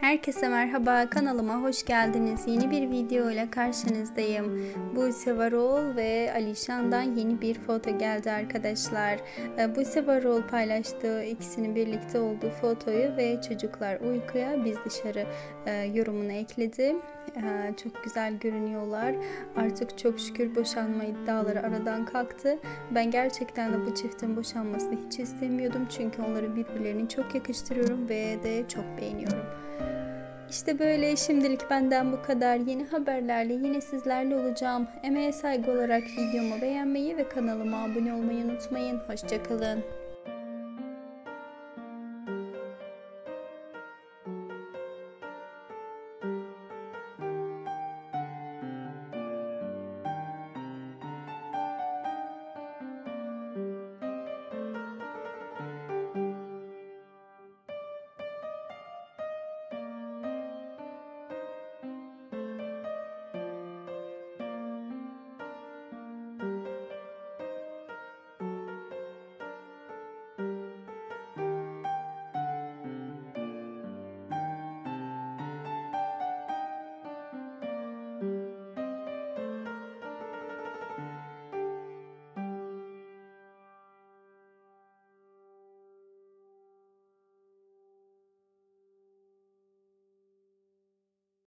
Herkese merhaba, kanalıma hoş geldiniz. Yeni bir video ile karşınızdayım. Buse Varol ve Alişan'dan yeni bir foto geldi arkadaşlar. Buse Varol paylaştığı ikisinin birlikte olduğu fotoyu ve çocuklar uykuya biz dışarı yorumunu ekledi. Çok güzel görünüyorlar. Artık çok şükür boşanma iddiaları aradan kalktı. Ben gerçekten de bu çiftin boşanmasını hiç istemiyordum. Çünkü onları birbirlerine çok yakıştırıyorum ve de çok beğeniyorum. İşte böyle, şimdilik benden bu kadar. Yeni haberlerle yine sizlerle olacağım. Emeğe saygı olarak videomu beğenmeyi ve kanalıma abone olmayı unutmayın. Hoşça kalın.